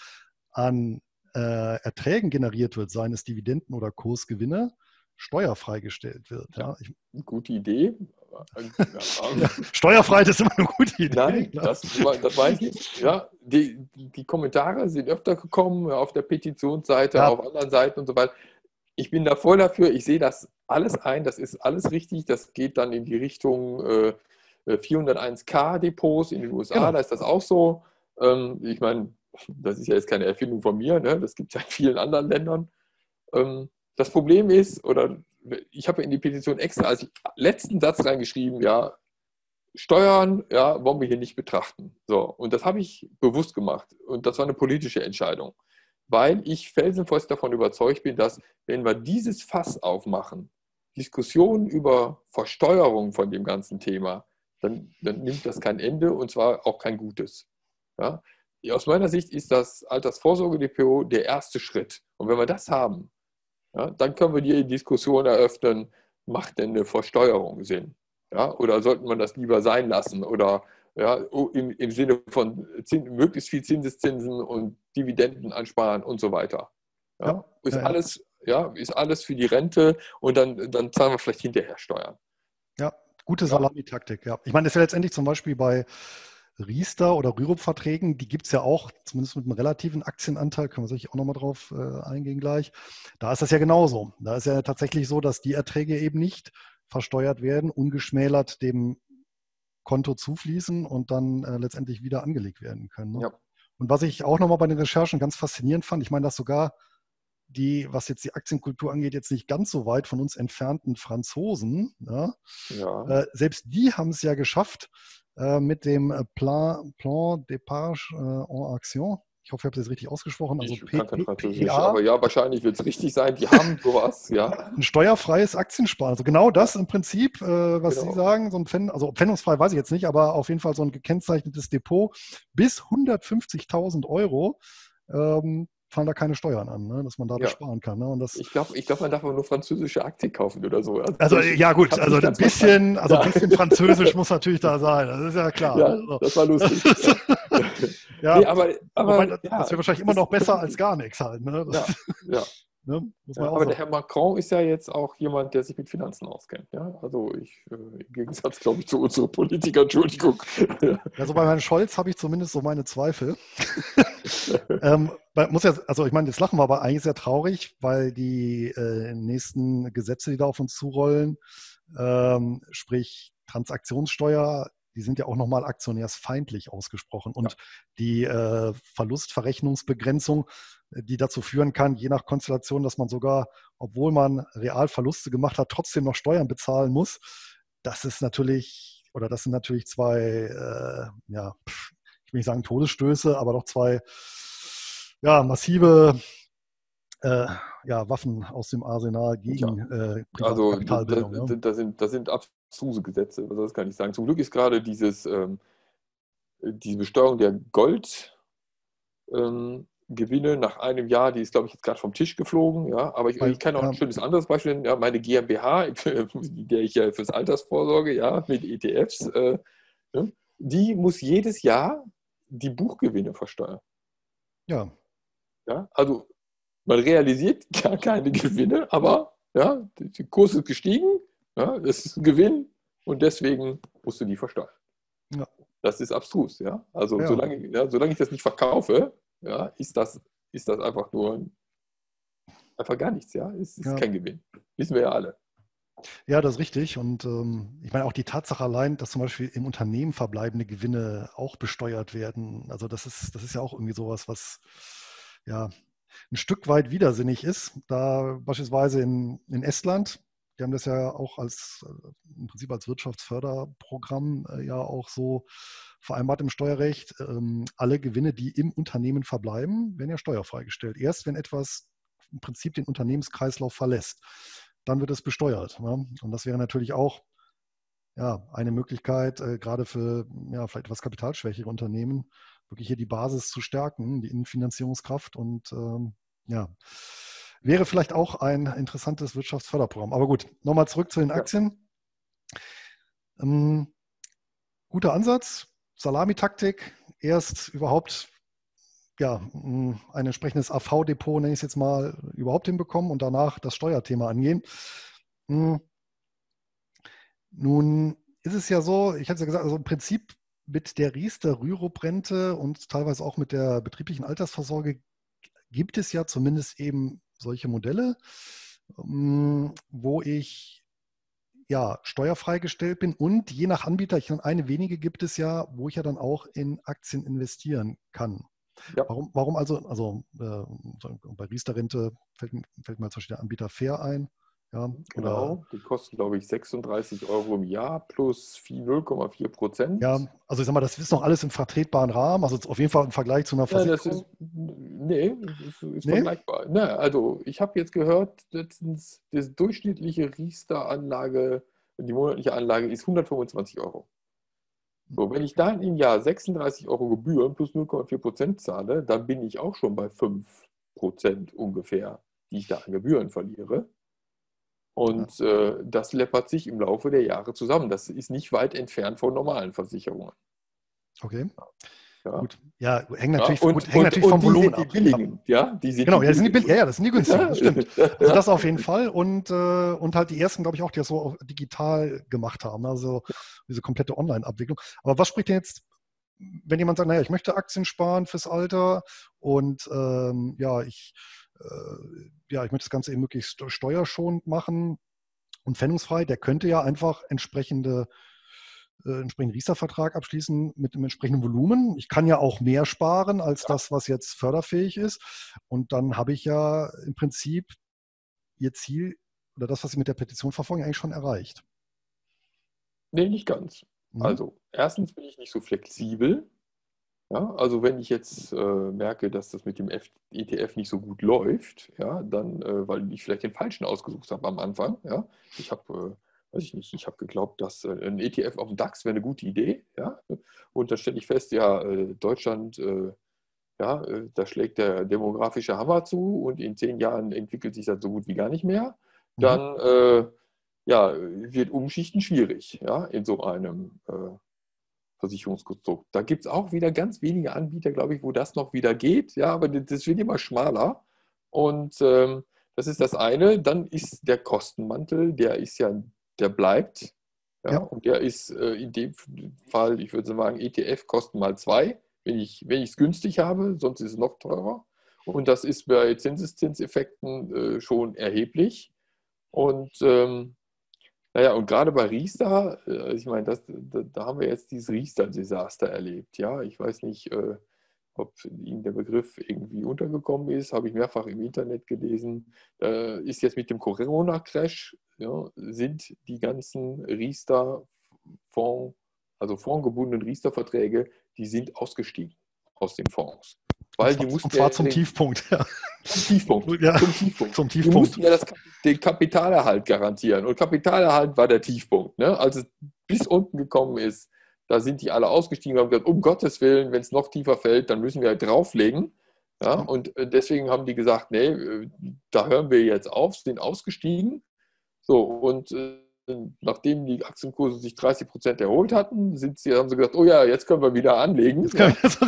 A: an äh, Erträgen generiert wird, seien es Dividenden oder Kursgewinne, steuerfrei gestellt wird. Ja.
B: Ja, gute Idee.
A: Ja, Steuerfreiheit ist immer eine gute Idee.
B: Nein, das, das weiß ich. Ja, die, die Kommentare sind öfter gekommen auf der Petitionsseite,
A: Ja.
B: auf anderen Seiten und so weiter. Ich bin da voll dafür. Ich sehe das alles ein. Das ist alles richtig. Das geht dann in die Richtung äh, vierhunderteins K Depots in den U S A.
A: Genau.
B: Da ist das auch so. Ähm, ich meine, das ist ja jetzt keine Erfindung von mir. Ne? Das gibt es ja in vielen anderen Ländern. Ähm, das Problem ist, oder ich habe in die Petition extra als letzten Satz reingeschrieben, ja, Steuern, ja, wollen wir hier nicht betrachten. So, und das habe ich bewusst gemacht. Und das war eine politische Entscheidung. Weil ich felsenfest davon überzeugt bin, dass, wenn wir dieses Fass aufmachen, Diskussionen über Versteuerung von dem ganzen Thema, dann, dann nimmt das kein Ende und zwar auch kein gutes. Ja? Aus meiner Sicht ist das Altersvorsorgedepot der erste Schritt. Und wenn wir das haben, ja, dann können wir die Diskussion eröffnen, macht denn eine Versteuerung Sinn? Ja, oder sollte man das lieber sein lassen? Oder ja, im, im Sinne von Zins, möglichst viel Zinseszinsen und Dividenden ansparen und so weiter.
A: Ja,
B: Ja, ist
A: ja, ja.
B: alles, ja, ist alles für die Rente und dann, dann zahlen wir vielleicht hinterher Steuern.
A: Ja, gute
B: Ja,
A: Salamitaktik, ja. Ich meine, das ist ja letztendlich zum Beispiel bei Riester oder Rürup-Verträgen, die gibt es ja auch, zumindest mit einem relativen Aktienanteil, können wir sicher auch nochmal drauf äh, eingehen gleich. Da ist das ja genauso. Da ist ja tatsächlich so, dass die Erträge eben nicht versteuert werden, ungeschmälert dem Konto zufließen und dann äh, letztendlich wieder angelegt werden können. Ne?
B: ja,
A: Und was ich auch nochmal bei den Recherchen ganz faszinierend fand, ich meine, dass sogar die, was jetzt die Aktienkultur angeht, jetzt nicht ganz so weit von uns entfernten Franzosen, ja,
B: ja.
A: äh, selbst die haben es ja geschafft äh, mit dem äh, Plan, Plan d'épargne äh, en action. Ich hoffe, ich habe das richtig ausgesprochen. Also
B: Ich
A: P,
B: kann kein
A: P,
B: Französisch,
A: PEA,
B: aber ja, wahrscheinlich wird es richtig sein. Die haben sowas, ja,
A: ein steuerfreies Aktiensparen. Also genau
B: ja,
A: das im Prinzip, äh, was Sie
B: genau.
A: sagen, so ein Pfänd, also pfändungsfrei weiß ich jetzt nicht, aber auf jeden Fall so ein gekennzeichnetes Depot bis hundertfünfzigtausend Euro ähm, fallen da keine Steuern an, ne, dass man da
B: Ja,
A: besparen kann. Ne? Und das
B: ich glaube, ich glaub, man darf aber nur französische Aktien kaufen oder so. Also
A: Also
B: ich,
A: ja
B: ich
A: gut,
B: habe es
A: also
B: nicht
A: ein
B: ganz verstanden.
A: bisschen, also ein
B: Ja.
A: bisschen Französisch muss natürlich da sein. Das ist ja klar.
B: Ja,
A: Also,
B: das war lustig. Ja,
A: ja,
B: nee, aber,
A: wobei
B: aber
A: das
B: ja,
A: wäre wahrscheinlich immer
B: ist
A: noch besser als
B: vernünftig.
A: gar nichts halt. Ne? Das,
B: Ja, ja.
A: ne? Muss man
B: Ja,
A: auch
B: aber der
A: sagen.
B: Herr Macron ist ja jetzt auch jemand, der sich mit Finanzen auskennt. Ja? Also ich, äh, im Gegensatz, glaube ich, zu unseren Politikern, Entschuldigung. Ja.
A: Ja, so bei Herrn Scholz habe ich zumindest so meine Zweifel. ähm, man muss ja, also ich meine, jetzt lachen wir aber eigentlich sehr traurig, weil die äh, nächsten Gesetze, die da auf uns zurollen, ähm, sprich Transaktionssteuer, die sind ja auch nochmal aktionärsfeindlich ausgesprochen.
B: Ja,
A: Und die äh, Verlustverrechnungsbegrenzung, äh, die dazu führen kann, je nach Konstellation, dass man sogar, obwohl man real Verluste gemacht hat, trotzdem noch Steuern bezahlen muss, das ist natürlich, oder das sind natürlich zwei, äh, ja, ich will nicht sagen Todesstöße, aber doch zwei ja, massive äh, ja, Waffen aus dem Arsenal
B: ja.
A: gegen äh, private
B: Also da,
A: Kapitalbildung. Ne?
B: da, da, sind, da sind abstruse Gesetze, was das kann ich sagen. Zum Glück ist gerade dieses, ähm, diese Besteuerung der Gold, ähm, Gewinne nach einem Jahr, die ist, glaube ich, jetzt gerade vom Tisch geflogen. Ja? Aber ich,
A: Bei,
B: ich kann auch ein
A: ja,
B: schönes anderes Beispiel nennen. Ja, meine GmbH, in der ich ja fürs Alters vorsorge, ja, mit E T Fs, äh, ne? Die muss jedes Jahr die Buchgewinne versteuern.
A: ja,
B: Ja? Also man realisiert gar keine Gewinne, aber ja, der Kurs ist gestiegen, ja, es ist ein Gewinn und deswegen musst du die versteuern.
A: ja,
B: Das ist abstrus, ja. Also
A: ja,
B: solange, ja, solange ich das nicht verkaufe, ja, ist das, ist das einfach nur einfach gar nichts, ja. Es ist
A: ja.
B: kein Gewinn. Wissen wir ja alle.
A: Ja, das ist richtig. Und ähm, ich meine auch die Tatsache allein, dass zum Beispiel im Unternehmen verbleibende Gewinne auch besteuert werden. Also das ist, das ist ja auch irgendwie sowas, was ja ein Stück weit widersinnig ist. Da beispielsweise in, in Estland, die haben das ja auch als äh, im Prinzip als Wirtschaftsförderprogramm äh, ja auch so vereinbart im Steuerrecht. Ähm, alle Gewinne, die im Unternehmen verbleiben, werden ja steuerfrei gestellt. Erst wenn etwas im Prinzip den Unternehmenskreislauf verlässt, dann wird es besteuert. Ne? Und das wäre natürlich auch ja, eine Möglichkeit, äh, gerade für ja, vielleicht etwas kapitalschwächere Unternehmen, wirklich hier die Basis zu stärken, die Innenfinanzierungskraft und ähm, ja, wäre vielleicht auch ein interessantes Wirtschaftsförderprogramm. Aber gut, nochmal zurück zu den
B: Ja,
A: Aktien. Ähm, guter Ansatz, Salamitaktik, erst überhaupt ja, ein entsprechendes A V-Depot, nenne ich es jetzt mal, überhaupt hinbekommen und danach das Steuerthema angehen. Hm, Nun ist es ja so, ich hatte es ja gesagt, also im Prinzip mit der Riester-Rürup-Rente und teilweise auch mit der betrieblichen Altersvorsorge gibt es ja zumindest eben solche Modelle, ähm, wo ich ja steuerfrei gestellt bin und je nach Anbieter, ich eine wenige gibt es ja, wo ich ja dann auch in Aktien investieren kann.
B: ja,
A: Warum, warum also, also äh, bei Riester-Rente fällt, fällt mir zum Beispiel der Anbieter Fair ein, ja, oder
B: genau. Die kosten, glaube ich, sechsunddreißig Euro im Jahr plus null Komma vier
A: ja,
B: Prozent.
A: also ich sag mal, das ist noch alles im vertretbaren Rahmen, also auf jeden Fall im Vergleich zu einer
B: Ja, das ist,
A: Versicherung.
B: nee, das ist, ist
A: Nee?
B: vergleichbar. Na, also ich habe jetzt gehört, letztens, das durchschnittliche Riester-Anlage, die monatliche Anlage ist hundertfünfundzwanzig Euro. So, wenn ich dann im Jahr sechsunddreißig Euro Gebühren plus null Komma vier Prozent zahle, dann bin ich auch schon bei fünf Prozent ungefähr, die ich da an Gebühren verliere. Und äh, das läppert sich im Laufe der Jahre zusammen. Das ist nicht weit entfernt von normalen Versicherungen.
A: Okay.
B: Ja.
A: Gut. Ja, hängt
B: Ja,
A: natürlich,
B: und,
A: gut, hängt
B: und,
A: natürlich
B: und
A: vom
B: die
A: Volumen
B: sind die
A: ab.
B: billigen, ja, die sind
A: Genau,
B: die
A: ja, das sind die,
B: billigen.
A: bill- ja, ja, das sind die günstigen, das stimmt. Also
B: Ja.
A: das auf jeden Fall. Und, äh, und halt die ersten, glaube ich, auch, die das so auch digital gemacht haben. Also diese komplette Online-Abwicklung. Aber was spricht denn jetzt, wenn jemand sagt, naja, ich möchte Aktien sparen fürs Alter und ähm, ja, ich, äh, ja, ich möchte das Ganze eben möglichst steuerschonend machen und pfändungsfrei, der könnte ja einfach entsprechende äh, entsprechenden Riester-Vertrag abschließen mit dem entsprechenden Volumen. Ich kann ja auch mehr sparen als das, was jetzt förderfähig ist. Und dann habe ich ja im Prinzip Ihr Ziel oder das, was Sie mit der Petition verfolgen, eigentlich schon erreicht.
B: Nee, nicht ganz.
A: Mhm.
B: Also, erstens bin ich nicht so flexibel. Ja, also wenn ich jetzt äh, merke, dass das mit dem F E T F nicht so gut läuft, ja, dann, äh, weil ich vielleicht den falschen ausgesucht habe am Anfang, ja, ich habe, äh, weiß ich nicht, ich habe geglaubt, dass äh, ein E T F auf dem DAX wäre eine gute Idee, ja, und dann stelle ich fest, ja, äh, Deutschland, äh, ja, äh, da schlägt der demografische Hammer zu und in zehn Jahren entwickelt sich das so gut wie gar nicht mehr,
A: Mhm.
B: dann, äh, ja, wird Umschichten schwierig, ja, in so einem äh, Versicherungskonstrukt. Da gibt es auch wieder ganz wenige Anbieter, glaube ich, wo das noch wieder geht. Ja, aber das wird immer schmaler. Und ähm, das ist das eine. Dann ist der Kostenmantel, der ist ja, der bleibt. Ja,
A: Ja,
B: und der ist äh, in dem Fall, ich würde sagen, E T F kosten mal zwei, wenn ich wenn ich es günstig habe, sonst ist es noch teurer. Und das ist bei Zinseszinseffekten äh, schon erheblich. Und ähm, naja, und gerade bei Riester, äh, ich meine, das, da, da haben wir jetzt dieses Riester-Desaster erlebt. Ja, ich weiß nicht, äh, ob Ihnen der Begriff irgendwie untergekommen ist, habe ich mehrfach im Internet gelesen. Äh, ist jetzt mit dem Corona-Crash, ja, sind die ganzen Riester-Fonds, also fondgebundenen Riester-Verträge, die sind ausgestiegen aus den Fonds.
A: und
B: Weil
A: zwar,
B: die
A: und
B: mussten
A: zwar
B: ja
A: zum
B: den
A: Tiefpunkt. Ja.
B: zum Tiefpunkt.
A: Ja,
B: Zum Tiefpunkt.
A: zum
B: Die
A: Tiefpunkt.
B: mussten ja das, den Kapitalerhalt garantieren. Und Kapitalerhalt war der Tiefpunkt. Ne? Als es bis unten gekommen ist, da sind die alle ausgestiegen und haben gesagt, um Gottes Willen, wenn es noch tiefer fällt, dann müssen wir halt drauflegen. Ja? Und deswegen haben die gesagt, nee, da hören wir jetzt auf, sind ausgestiegen. So, und äh, nachdem die Aktienkurse sich dreißig Prozent erholt hatten, sind sie, haben sie gesagt, oh ja, jetzt können wir wieder anlegen.
A: Jetzt kann
B: Ja?
A: ich das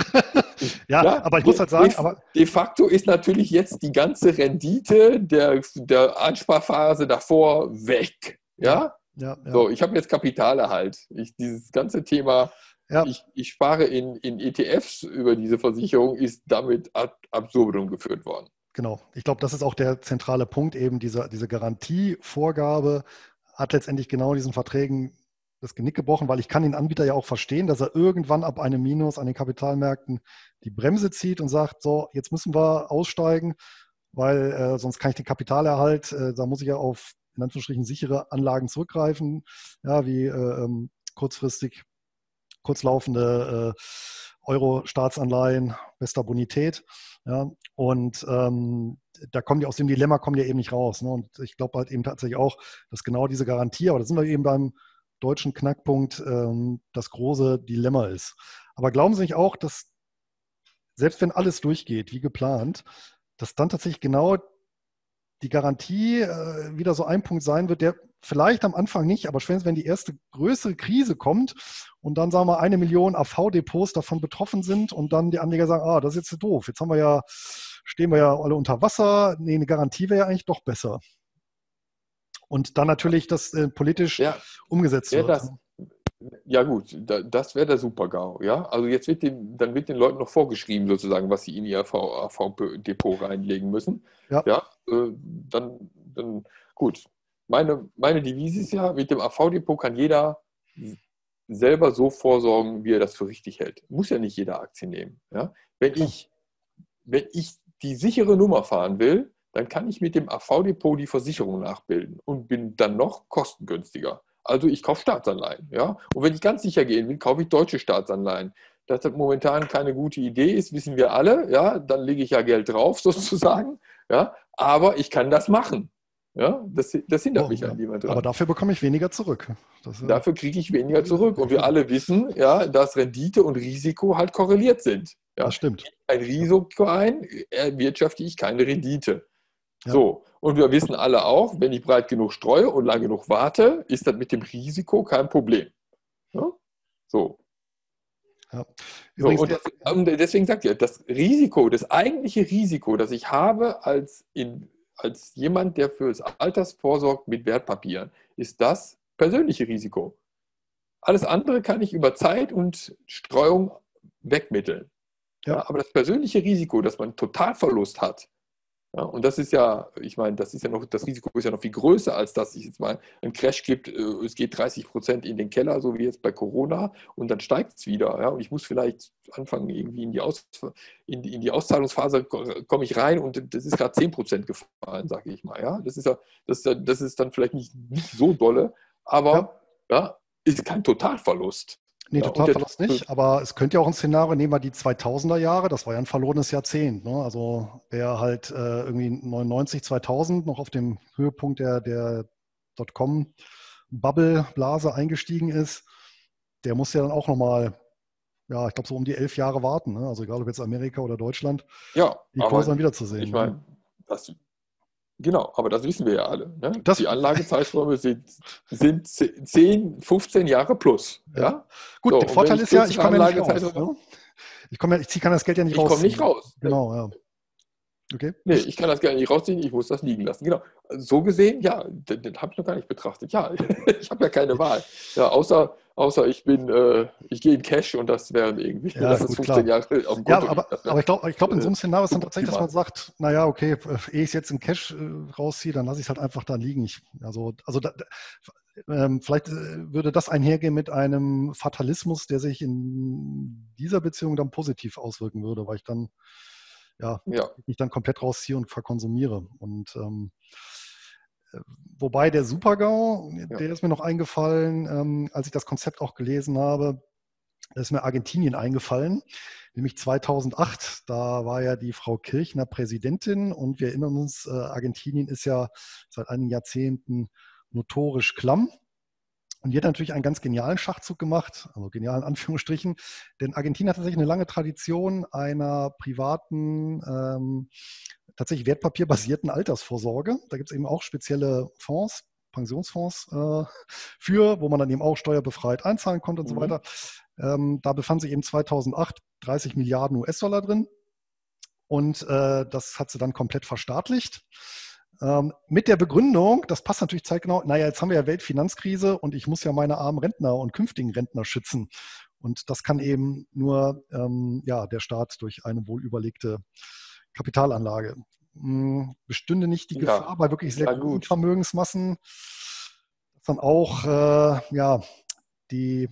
A: ja,
B: Ja,
A: aber ich muss
B: de,
A: halt
B: de,
A: sagen, aber
B: de facto ist natürlich jetzt die ganze Rendite der, der Ansparphase davor weg.
A: ja,
B: Ja,
A: ja, ja,
B: so, ich habe jetzt Kapitalerhalt. Ich, dieses ganze Thema,
A: ja,
B: ich, ich spare in, in E T Fs über diese Versicherung, ist damit ad absurdum geführt worden.
A: genau. Ich glaube, das ist auch der zentrale Punkt, eben diese, diese Garantievorgabe hat letztendlich genau diesen Verträgen das Genick gebrochen, weil ich kann den Anbieter ja auch verstehen, dass er irgendwann ab einem Minus an den Kapitalmärkten die Bremse zieht und sagt, so, jetzt müssen wir aussteigen, weil äh, sonst kann ich den Kapitalerhalt, äh, da muss ich ja auf in Anführungsstrichen sichere Anlagen zurückgreifen, ja, wie äh, ähm, kurzfristig kurzlaufende äh, Euro-Staatsanleihen bester Bonität. Ja, und ähm, da kommen die aus dem Dilemma kommen die eben nicht raus. Ne? Und ich glaube halt eben tatsächlich auch, dass genau diese Garantie, aber da sind wir eben beim deutschen Knackpunkt, ähm, das große Dilemma ist. Aber glauben Sie nicht auch, dass selbst wenn alles durchgeht, wie geplant, dass dann tatsächlich genau die Garantie äh, wieder so ein Punkt sein wird, der vielleicht am Anfang nicht, aber spätestens wenn die erste größere Krise kommt und dann sagen wir eine Million A V-Depots davon betroffen sind und dann die Anleger sagen, ah, das ist jetzt doof, jetzt haben wir ja, stehen wir ja alle unter Wasser, nee, eine Garantie wäre ja eigentlich doch besser. Und dann natürlich das äh, politisch
B: Ja,
A: umgesetzt
B: wäre
A: wird.
B: das, ja gut, da, das wäre der Super-GAU. Ja? Also jetzt wird den, dann wird den Leuten noch vorgeschrieben, sozusagen, was sie in ihr A V-Depot reinlegen müssen.
A: Ja,
B: Ja, äh, dann, dann gut. Meine, meine Devise ist ja, mit dem A V-Depot kann jeder selber so vorsorgen, wie er das für richtig hält. Muss ja nicht jeder Aktien nehmen. Ja? Wenn
A: klar.
B: ich, wenn ich die sichere Nummer fahren will, dann kann ich mit dem A V-Depot die Versicherung nachbilden und bin dann noch kostengünstiger. Also ich kaufe Staatsanleihen. Ja? Und wenn ich ganz sicher gehen will, kaufe ich deutsche Staatsanleihen. Dass das momentan keine gute Idee ist, wissen wir alle. Ja? Dann lege ich ja Geld drauf sozusagen. Ja? Aber ich kann das machen. Ja? Das, das hindert
A: Oh,
B: mich
A: ja.
B: an niemand
A: Aber
B: dran.
A: dafür bekomme ich weniger zurück. Das, äh,
B: Dafür kriege ich weniger zurück. Und wir alle wissen, ja, dass Rendite und Risiko halt korreliert sind.
A: das
B: Ja?
A: stimmt.
B: Ein Risiko ein, erwirtschafte ich keine Rendite.
A: Ja.
B: So, und wir wissen alle auch, wenn ich breit genug streue und lang genug warte, ist das mit dem Risiko kein Problem. Ja? So.
A: Ja.
B: So,
A: Übrigens,
B: und,
A: der,
B: das, und deswegen sagt ihr, das Risiko, das eigentliche Risiko, das ich habe als, in, als jemand, der fürs Alters vorsorgt mit Wertpapieren, ist das persönliche Risiko. Alles andere kann ich über Zeit und Streuung wegmitteln.
A: ja.
B: Ja, aber das persönliche Risiko, dass man Totalverlust hat, ja, und das ist ja, ich meine, das ist ja noch, das Risiko ist ja noch viel größer, als dass es jetzt mal einen Crash gibt, äh, es geht dreißig Prozent in den Keller, so wie jetzt bei Corona, und dann steigt es wieder. Ja, und ich muss vielleicht anfangen, irgendwie in die, Aus, in die, in die Auszahlungsphase komme ich rein und das ist gerade zehn Prozent gefallen, sage ich mal. Ja, das ist ja, das, ist ja- das ist dann vielleicht nicht, nicht so dolle,
A: ja.
B: aber ja, ist kein Totalverlust.
A: Nee,
B: Ja, und der,
A: Totalverlust nicht, aber es könnte ja auch ein Szenario, nehmen wir die zweitausender Jahre, das war ja ein verlorenes Jahrzehnt. Ne? Also wer halt äh, irgendwie neunundneunzig, zweitausend noch auf dem Höhepunkt der, der Dotcom-Bubble-Blase eingestiegen ist, der muss ja dann auch nochmal, ja, ich glaube so um die elf Jahre warten. Ne? Also egal ob jetzt Amerika oder Deutschland,
B: ja,
A: die Kurse dann
B: aber
A: wiederzusehen.
B: ich
A: Ne?
B: meine, das Genau, aber das wissen wir ja alle. Ne?
A: Das,
B: Die Anlagezeiträume sind, sind zehn, fünfzehn Jahre plus.
A: ja.
B: Ja?
A: Gut,
B: So,
A: der
B: und wenn
A: Vorteil
B: ich
A: ist ja, ich
B: kürzere
A: komme ja nicht raus.
B: Anlagezeiträume,
A: Ne? Ich, komme ja, ich ziehe, kann das Geld ja nicht
B: ich komme nicht
A: rausziehen.
B: raus.
A: Genau, ja. Okay.
B: Nee, ich kann das gerne nicht rausziehen, ich muss das liegen lassen. Genau. So gesehen, ja, den, den habe ich noch gar nicht betrachtet. Ja, ich habe ja keine Wahl. Ja, außer, außer ich bin, äh, ich gehe in Cash und das wären irgendwie,
A: Ja,
B: das ist
A: gut,
B: fünfzehn
A: klar.
B: Jahre auf dem
A: Ja,
B: Konto liegt.
A: aber,
B: Das
A: aber
B: wäre
A: ich glaube, ich glaub, in so
B: äh,
A: einem Szenario ist dann tatsächlich, dass man
B: suboptimal.
A: sagt, naja, okay, äh, ehe ich es jetzt in Cash äh, rausziehe, dann lasse ich es halt einfach da liegen. Ich, also, also da, da, ähm, vielleicht äh, würde das einhergehen mit einem Fatalismus, der sich in dieser Beziehung dann positiv auswirken würde, weil ich dann, ja,
B: Ja,
A: mich dann komplett rausziehe und verkonsumiere. Und ähm, äh, wobei der Super-GAU,
B: ja.
A: der ist mir noch eingefallen, ähm, als ich das Konzept auch gelesen habe, da ist mir Argentinien eingefallen, nämlich zweitausendacht. Da war ja die Frau Kirchner Präsidentin und wir erinnern uns, äh, Argentinien ist ja seit einigen Jahrzehnten notorisch klamm. Und die hat natürlich einen ganz genialen Schachzug gemacht, also genialen Anführungsstrichen, denn Argentinien hat tatsächlich eine lange Tradition einer privaten, ähm, tatsächlich wertpapierbasierten Altersvorsorge. Da gibt es eben auch spezielle Fonds, Pensionsfonds äh, für, wo man dann eben auch steuerbefreit einzahlen konnte und so
B: Mhm.
A: weiter. Ähm, da befanden sich eben zweitausendacht dreißig Milliarden U S-Dollar drin und äh, das hat sie dann komplett verstaatlicht. Ähm, mit der Begründung, das passt natürlich zeitgenau, naja, jetzt haben wir ja Weltfinanzkrise und ich muss ja meine armen Rentner und künftigen Rentner schützen. Und das kann eben nur ähm, ja, der Staat durch eine wohlüberlegte Kapitalanlage. Hm, bestünde nicht die
B: Ja,
A: Gefahr bei wirklich sehr
B: ja
A: großen
B: gut.
A: Vermögensmassen, dass dann auch äh, ja, die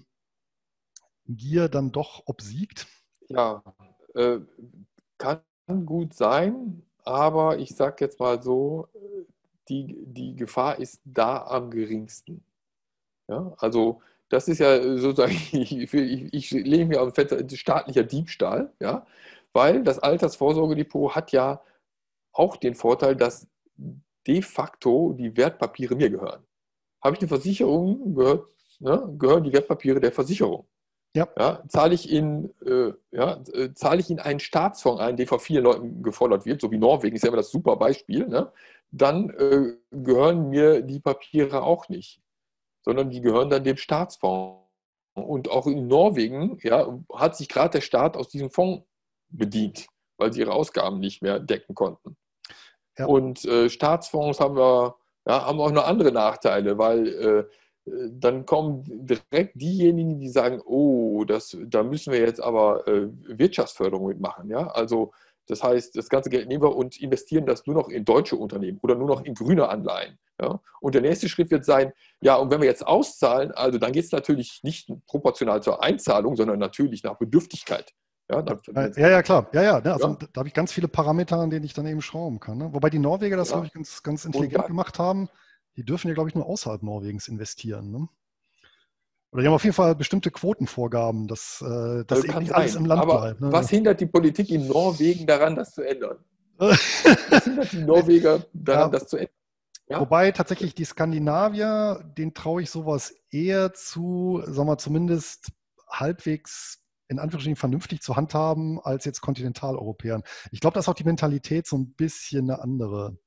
A: Gier dann doch obsiegt?
B: Ja, äh, kann gut sein, aber ich sage jetzt mal so, die, die Gefahr ist da am geringsten. Ja, also das ist ja sozusagen, ich, ich, ich lege mir auf dem Fenster staatlicher Diebstahl, ja, weil das Altersvorsorgedepot hat ja auch den Vorteil, dass de facto die Wertpapiere mir gehören. Habe ich eine Versicherung, gehört, ne, gehören die Wertpapiere der Versicherung.
A: Ja,
B: Ja, zahle ich in, äh, ja, äh, zahle ich in einen Staatsfonds ein, der von vielen Leuten gefordert wird, so wie Norwegen ist ja immer das super Beispiel, ne? Dann äh, gehören mir die Papiere auch nicht, sondern die gehören dann dem Staatsfonds. Und auch in Norwegen, ja, hat sich gerade der Staat aus diesem Fonds bedient, weil sie ihre Ausgaben nicht mehr decken konnten.
A: ja.
B: Und äh, Staatsfonds haben wir, ja, haben auch noch andere Nachteile, weil äh, dann kommen direkt diejenigen, die sagen, oh, das, da müssen wir jetzt aber äh, Wirtschaftsförderung mitmachen. Ja? Also das heißt, das ganze Geld nehmen wir und investieren das nur noch in deutsche Unternehmen oder nur noch in grüne Anleihen. Ja? Und der nächste Schritt wird sein, ja, und wenn wir jetzt auszahlen, also dann geht es natürlich nicht proportional zur Einzahlung, sondern natürlich nach Bedürftigkeit. Ja, dann,
A: Ja, ja, klar. Ja, ja. Ne? Also
B: ja,
A: da habe ich ganz viele Parameter, an denen ich dann eben schrauben kann. Ne? Wobei die Norweger das, glaube
B: ja.
A: ich, ganz, ganz
B: Und
A: intelligent
B: dann,
A: gemacht haben. Die dürfen ja, glaube ich, nur außerhalb Norwegens investieren. Ne? Oder die haben auf jeden Fall bestimmte Quotenvorgaben, dass, äh, dass
B: Also
A: eben
B: kann
A: nicht alles im
B: sein.
A: Land
B: Aber
A: bleibt. Ne?
B: was hindert die Politik in Norwegen daran, das zu ändern? Was hindert die Norweger daran,
A: Ja,
B: das zu ändern? Ja?
A: wobei tatsächlich die Skandinavier, denen traue ich sowas eher zu, sagen wir zumindest halbwegs in Anführungsstrichen vernünftig zu handhaben, als jetzt Kontinentaleuropäern. Ich glaube, dass auch die Mentalität so ein bisschen eine andere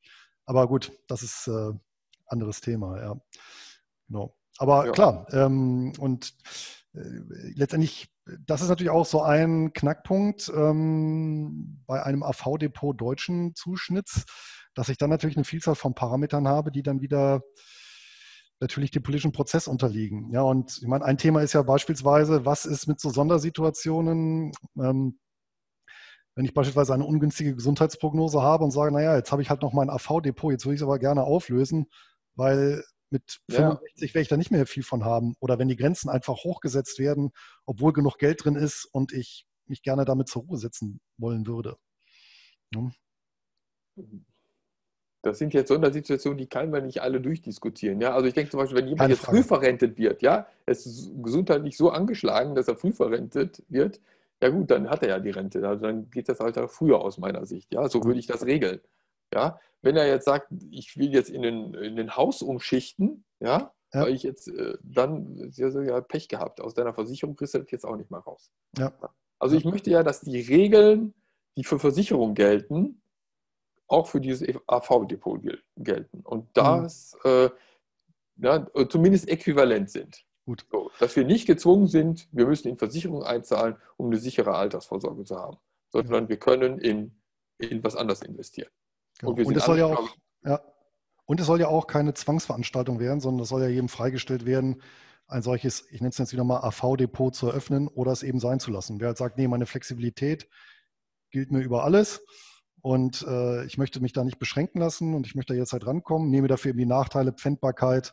A: Aber gut, das ist äh, anderes Thema, ja. Genau. Aber
B: Ja.
A: klar, ähm, und äh, letztendlich, das ist natürlich auch so ein Knackpunkt ähm, bei einem A V-Depot deutschen Zuschnitts, dass ich dann natürlich eine Vielzahl von Parametern habe, die dann wieder natürlich dem politischen Prozess unterliegen. Ja, und ich meine, ein Thema ist ja beispielsweise, was ist mit so Sondersituationen, ähm, wenn ich beispielsweise eine ungünstige Gesundheitsprognose habe und sage, naja, jetzt habe ich halt noch mein A V-Depot, jetzt würde ich es aber gerne auflösen, weil mit
B: Ja,
A: fünfundsechzig werde ich da nicht mehr viel von haben. Oder wenn die Grenzen einfach hochgesetzt werden, obwohl genug Geld drin ist und ich mich gerne damit zur Ruhe setzen wollen würde. Ja,
B: das sind jetzt Sondersituationen, die kann man nicht alle durchdiskutieren. Ja? Also ich denke zum Beispiel, wenn jemand
A: keine
B: jetzt früh
A: Frage.
B: verrentet wird, ja, es ist gesundheitlich so angeschlagen, dass er früh verrentet wird, ja gut, dann hat er ja die Rente. Also dann geht das halt auch früher aus meiner Sicht. Ja, so würde ich das regeln. Ja, wenn er jetzt sagt, ich will jetzt in den, in den Haus umschichten, ja,
A: Ja,
B: weil ich jetzt äh, dann, ja, so, ja, Pech gehabt, aus deiner Versicherung kriegst du das jetzt auch nicht mal raus.
A: ja,
B: Also
A: ja.
B: ich möchte ja, dass die Regeln, die für Versicherung gelten, auch für dieses A V-Depot gelten. Und
A: Mhm.
B: das äh, ja, zumindest äquivalent sind.
A: Gut.
B: So, dass wir nicht gezwungen sind, wir müssen in Versicherung einzahlen, um eine sichere Altersvorsorge zu haben,
A: Ja,
B: sondern wir können in, in was anderes investieren.
A: genau.
B: Und wir
A: Und
B: sind
A: es soll
B: alle,
A: ja
B: glaube
A: auch, ja, und es soll ja auch keine Zwangsveranstaltung werden, sondern es soll ja jedem freigestellt werden, ein solches, ich nenne es jetzt wieder mal A V-Depot zu eröffnen oder es eben sein zu lassen. Wer halt sagt, nee, meine Flexibilität gilt mir über alles und äh, ich möchte mich da nicht beschränken lassen und ich möchte da jetzt halt rankommen, nehme dafür eben die Nachteile, Pfändbarkeit,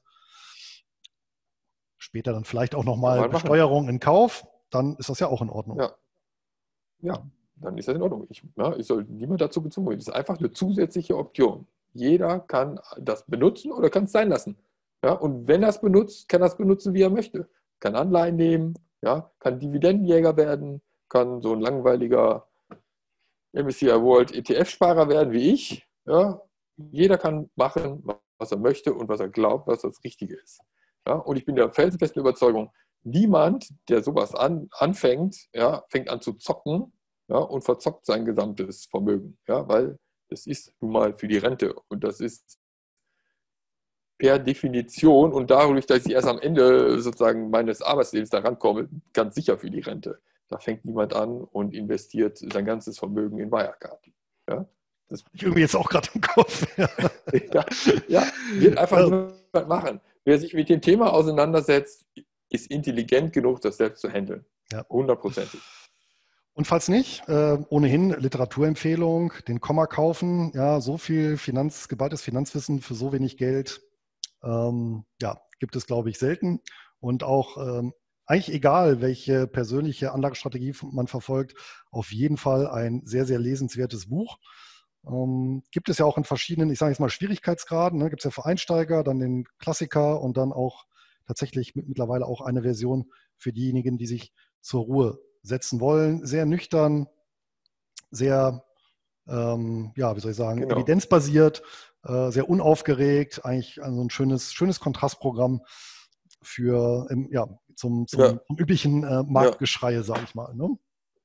A: später dann vielleicht auch
B: kann
A: nochmal
B: man machen.
A: Besteuerung in Kauf, dann ist das ja auch in Ordnung.
B: Ja, ja, dann ist das in Ordnung. Ich, ja, ich soll niemand dazu gezwungen werden. Das ist einfach eine zusätzliche Option. Jeder kann das benutzen oder kann es sein lassen. Ja, und wenn er es benutzt, kann er es benutzen, wie er möchte. Kann Anleihen nehmen, ja, kann Dividendenjäger werden, kann so ein langweiliger M S C I World E T F-Sparer werden wie ich. Ja. Jeder kann machen, was er möchte und was er glaubt, was das Richtige ist. Ja. Und ich bin der felsenfesten Überzeugung, niemand, der sowas an, anfängt, ja, fängt an zu zocken, ja, und verzockt sein gesamtes Vermögen. Ja, weil das ist nun mal für die Rente. Und das ist per Definition und dadurch, dass ich erst am Ende sozusagen meines Arbeitslebens da rankomme, ganz sicher für die Rente. Da fängt niemand an und investiert sein ganzes Vermögen in Wirecard. Ja, das,
A: Ich irgendwie jetzt auch gerade im Kopf. Ja.
B: ja, ja, wird einfach
A: Ja.
B: niemand machen. Wer sich mit dem Thema auseinandersetzt, ist intelligent genug, das selbst zu handeln.
A: Ja.
B: Hundertprozentig.
A: Und falls nicht, äh, ohnehin Literaturempfehlung, den Komma kaufen. Ja, so viel Finanz, geballtes Finanzwissen für so wenig Geld, ähm, ja, gibt es, glaube ich, selten. Und auch ähm, eigentlich egal, welche persönliche Anlagestrategie man verfolgt, auf jeden Fall ein sehr, sehr lesenswertes Buch. Ähm, gibt es ja auch in verschiedenen, ich sage jetzt mal, Schwierigkeitsgraden. Ne? Gibt es ja für Einsteiger, dann den Klassiker und dann auch tatsächlich mit, mittlerweile auch eine Version für diejenigen, die sich zur Ruhe setzen wollen. Sehr nüchtern, sehr, ähm, ja, wie soll ich sagen,
B: Genau.
A: evidenzbasiert, äh, sehr unaufgeregt, eigentlich also ein schönes, schönes Kontrastprogramm für, ähm, ja, zum,
B: Ja,
A: zum, zum üblichen äh,
B: ja.
A: Marktgeschrei, sage ich mal. Ne?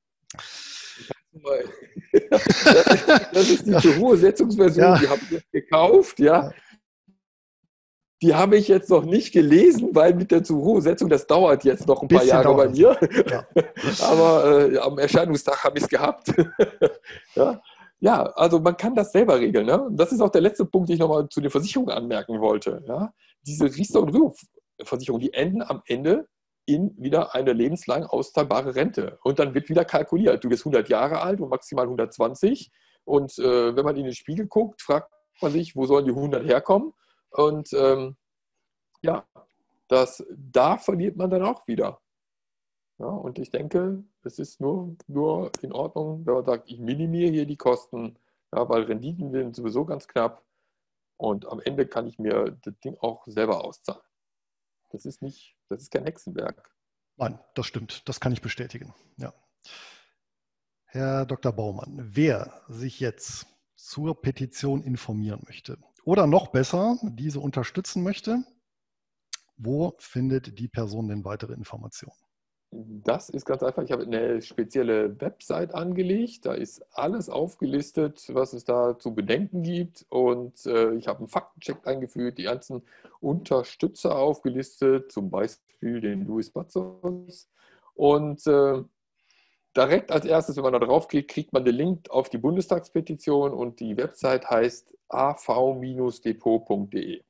B: Das ist, das ist die
A: Ja,
B: zur Ruhesetzungsversion,
A: ja,
B: die habe ich jetzt gekauft, ja.
A: ja,
B: Die habe ich jetzt noch nicht gelesen, weil mit der Zur-Ruhe-Setzung, das dauert jetzt noch ein paar
A: bisschen
B: Jahre
A: dauert
B: bei
A: das noch.
B: mir.
A: Ja.
B: Aber äh, am Erscheinungstag habe ich es gehabt. ja. ja, also man kann das selber regeln. Ne? Das ist auch der letzte Punkt, den ich nochmal zu den Versicherungen anmerken wollte. Ja? Diese Riester- und Rürup-Versicherungen, die enden am Ende in wieder eine lebenslang auszahlbare Rente. Und dann wird wieder kalkuliert. Du bist hundert Jahre alt und maximal hundertzwanzig. Und äh, wenn man in den Spiegel guckt, fragt man sich, wo sollen die hundert herkommen? Und ähm, ja, das, da verliert man dann auch wieder. Ja, und ich denke, es ist nur, nur in Ordnung, wenn man sagt, ich minimiere hier die Kosten, ja, weil Renditen sind sowieso ganz knapp und am Ende kann ich mir das Ding auch selber auszahlen. Das ist nicht, das ist kein Hexenwerk.
A: Nein, das stimmt. Das kann ich bestätigen. Ja. Herr Doktor Baumann, wer sich jetzt zur Petition informieren möchte oder noch besser diese unterstützen möchte, wo findet die Person denn weitere Informationen?
B: Das ist ganz einfach. Ich habe eine spezielle Website angelegt. Da ist alles aufgelistet, was es da zu bedenken gibt. Und äh, ich habe einen Faktencheck eingeführt, die ganzen Unterstützer aufgelistet, zum Beispiel den Luis Bazos. Und äh, direkt als erstes, wenn man da drauf geht, kriegt man den Link auf die Bundestagspetition und die Website heißt a v depot punkt de.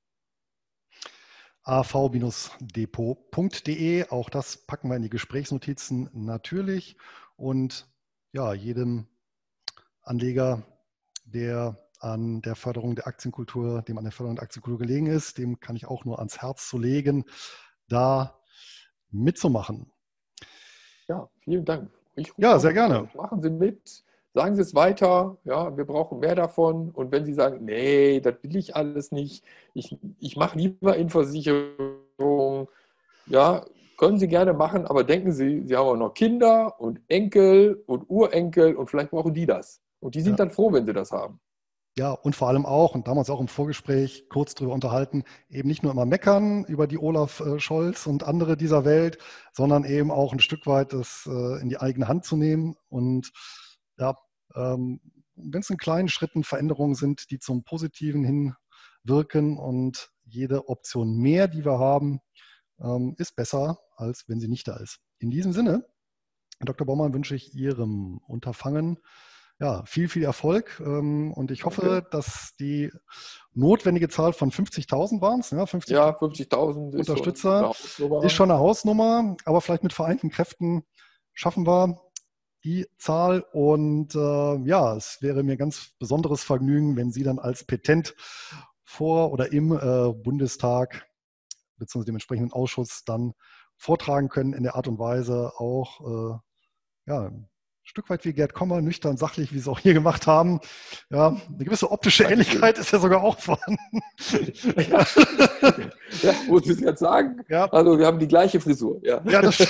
A: a v depot punkt de. Auch das packen wir in die Gesprächsnotizen natürlich. Und ja, jedem Anleger, der an der Förderung der Aktienkultur, dem an der Förderung der Aktienkultur gelegen ist, dem kann ich auch nur ans Herz zu legen, da mitzumachen.
B: Ja, vielen Dank. Ich rufe
A: Ja,
B: auch
A: sehr
B: noch
A: gerne.
B: an. Machen Sie mit, sagen Sie es weiter. Ja, wir brauchen mehr davon. Und wenn Sie sagen, nee, das will ich alles nicht, ich, ich mache lieber in Versicherung, ja, können Sie gerne machen, aber denken Sie, Sie haben auch noch Kinder und Enkel und Urenkel und vielleicht brauchen die das. Und die
A: Ja.
B: sind dann froh, wenn sie das haben.
A: Ja, und vor allem auch, und damals auch im Vorgespräch kurz drüber unterhalten, eben nicht nur immer meckern über die Olaf äh, Scholz und andere dieser Welt, sondern eben auch ein Stück weit das äh, in die eigene Hand zu nehmen. Und ja, ähm, wenn es in kleinen Schritten Veränderungen sind, die zum Positiven hinwirken und jede Option mehr, die wir haben, ähm, ist besser, als wenn sie nicht da ist. In diesem Sinne, Herr Doktor Baumann, wünsche ich Ihrem Unterfangen ja, viel, viel Erfolg. ähm, Und ich hoffe,
B: Danke.
A: dass die notwendige Zahl von fünfzigtausend waren es, ja,
B: Ja,
A: fünfzigtausend
B: fünfzigtausend ist schon
A: Unterstützer,
B: eine
A: ist
B: Hausnummer.
A: schon eine Hausnummer, aber vielleicht mit vereinten Kräften schaffen wir die Zahl. Und äh, ja, es wäre mir ganz besonderes Vergnügen, wenn Sie dann als Petent vor oder im äh, Bundestag bzw. dem entsprechenden Ausschuss dann vortragen können, in der Art und Weise auch äh, ja, ein Stück weit wie Gerd Kommer, nüchtern, sachlich, wie Sie es auch hier gemacht haben. Ja, eine gewisse optische
B: Dankeschön.
A: Ähnlichkeit ist ja sogar auch vorhanden.
B: Ja, ja, muss ich jetzt sagen?
A: Ja,
B: Also, wir haben die gleiche Frisur. Ja,
A: ja das,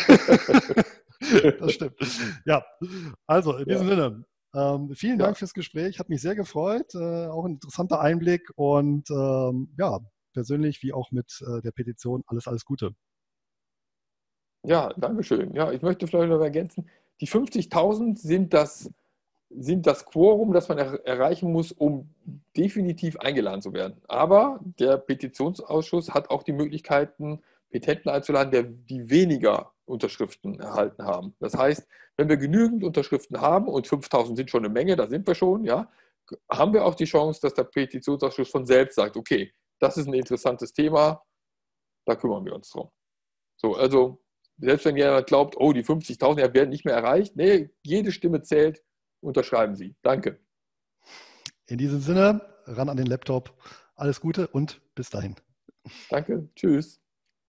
A: das stimmt. Ja, also in diesem
B: ja,
A: Sinne, ähm, vielen
B: ja.
A: Dank fürs Gespräch, hat mich sehr gefreut, äh, auch ein interessanter Einblick und ähm, ja, persönlich wie auch mit äh, der Petition alles, alles Gute.
B: Ja, danke schön. Ja, ich möchte vielleicht noch ergänzen, die fünfzigtausend sind das, sind das Quorum, das man er erreichen muss, um definitiv eingeladen zu werden. Aber der Petitionsausschuss hat auch die Möglichkeiten, Petenten einzuladen, der, die weniger Unterschriften erhalten haben. Das heißt, wenn wir genügend Unterschriften haben, und fünftausend sind schon eine Menge, da sind wir schon, ja, haben wir auch die Chance, dass der Petitionsausschuss von selbst sagt, okay, das ist ein interessantes Thema, da kümmern wir uns drum. So, also selbst wenn jemand glaubt, oh, die fünfzigtausend werden nicht mehr erreicht, nee, jede Stimme zählt, unterschreiben Sie. Danke.
A: In diesem Sinne, ran an den Laptop, alles Gute und bis dahin.
B: Danke, tschüss.